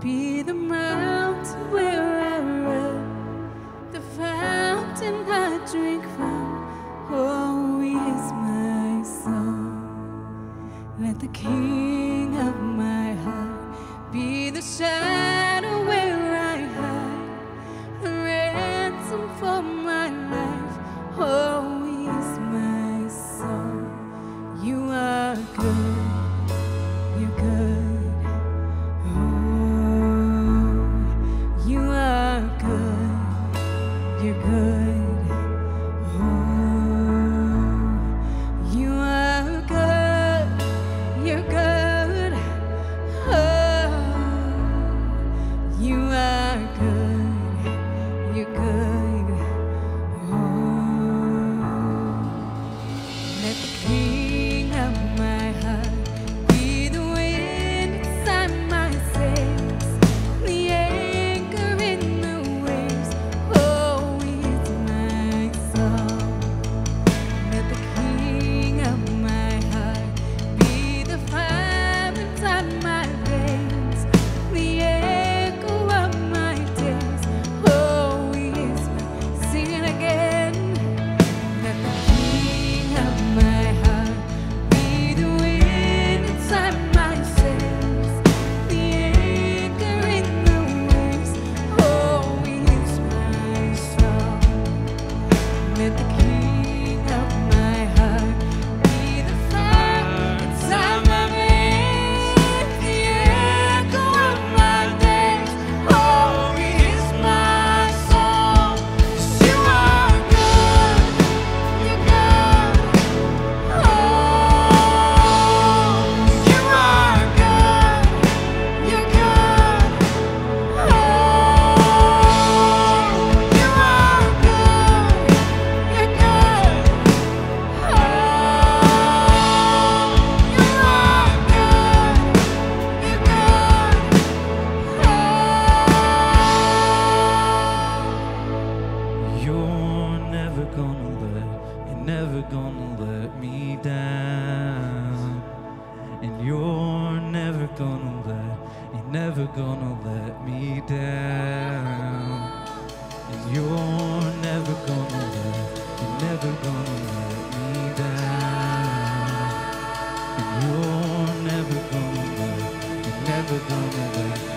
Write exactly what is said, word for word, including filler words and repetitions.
Be the mountain where I run, the fountain I drink from. Oh, He is my song. Let the King of my heart be the shadow where I hide, a ransom for my life. Oh, He is my song. You are good, you're good. You're good, oh, you are good, you're good, oh, you are good, you're good, oh, let the King of my heart be the wind inside my sails, the anchor in the waves. Let the King of my heart be the fire inside my veins, the echo of my days. Oh, He is my song. 'Cause you are good, you're good. Oh, you are good, you're good. Oh, you are good. You're good, oh, you are good, you're good, oh. You're never gonna let, you're never gonna let me down. And you're never gonna let, you're never gonna let me down. And you're never gonna let, you're never gonna let me down. And you're never gonna let, you're never gonna let